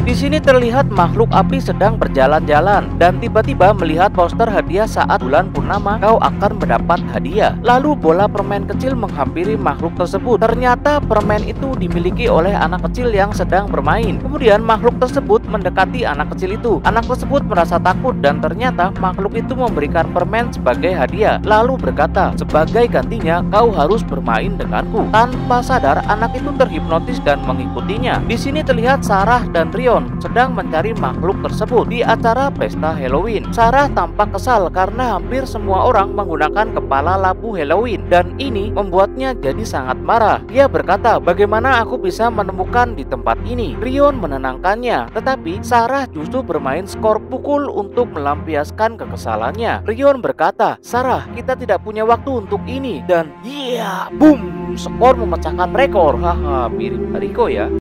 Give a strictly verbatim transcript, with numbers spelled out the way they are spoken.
Di sini terlihat makhluk api sedang berjalan-jalan dan tiba-tiba melihat poster hadiah saat bulan purnama kau akan mendapat hadiah. Lalu bola permen kecil menghampiri makhluk tersebut. Ternyata permen itu dimiliki oleh anak kecil yang sedang bermain. Kemudian makhluk tersebut mendekati anak kecil itu. Anak tersebut merasa takut dan ternyata makhluk itu memberikan permen sebagai hadiah. Lalu berkata, sebagai gantinya kau harus bermain denganku. Tanpa sadar anak itu terhipnotis dan mengikutinya. Di sini terlihat Sarah dan Rion sedang mencari makhluk tersebut di acara pesta Halloween. Sarah tampak kesal karena hampir semua orang menggunakan kepala lampu Halloween dan ini membuatnya jadi sangat marah. Dia berkata, bagaimana aku bisa menemukan di tempat ini? Rion menenangkannya, tetapi Sarah justru bermain skor pukul untuk melampiaskan kekesalannya. Rion berkata, Sarah, kita tidak punya waktu untuk ini. Dan iya, boom, skor memecahkan rekor. Haha, mirip Riko ya.